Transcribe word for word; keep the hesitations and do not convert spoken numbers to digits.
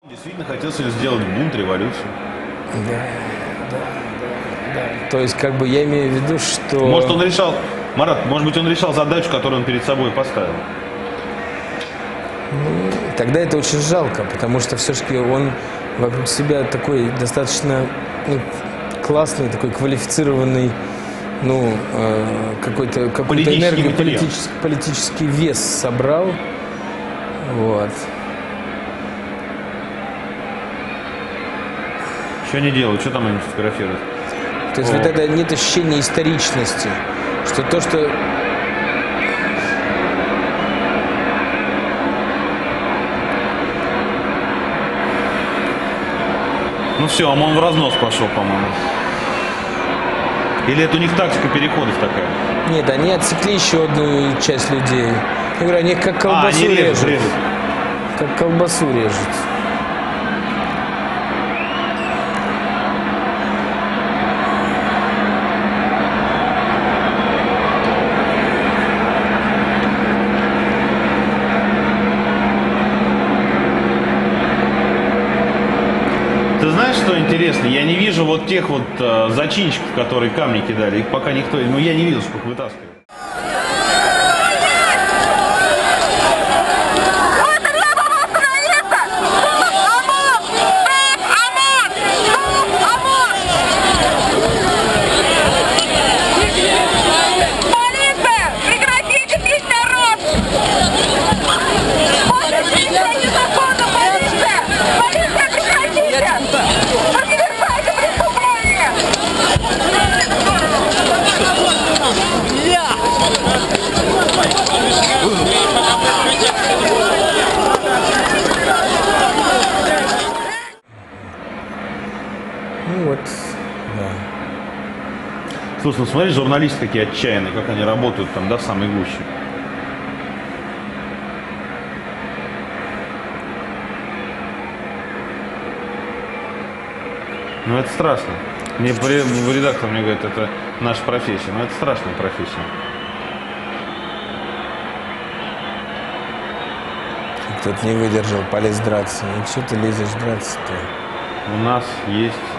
Действительно хотел себе сделать бунт, революцию. Да, да, да, да. То есть, как бы я имею в виду, что... Может, он решал, Марат, может быть, он решал задачу, которую он перед собой поставил. Ну, тогда это очень жалко, потому что все-таки он вокруг себя такой достаточно ну, классный, такой квалифицированный, ну, э, какой-то, какую-то энергию, политический, политический вес собрал. Вот. Что они делают? Что там они фотографируют? То есть О. вот это нет ощущения историчности, что то, что... Ну все, он в разнос пошел, по-моему. Или это у них тактика переходов такая? Нет, они отсекли еще одну часть людей. Я говорю, они как колбасу а, они режут. режут. Как колбасу режут. Ты знаешь, что интересно? Я не вижу вот тех вот э, зачинщиков, которые камни кидали. Их пока никто... Ну, я не видел, что их вытаскивают. Ну вот, да. Слушай, ну смотри, журналисты какие отчаянные, как они работают там, да, в самой гуще. Ну это страшно. Мне редактор мне говорит, это наша профессия. Но это страшная профессия. Кто-то не выдержал, полез драться. Ну что ты лезешь драться-то? У нас есть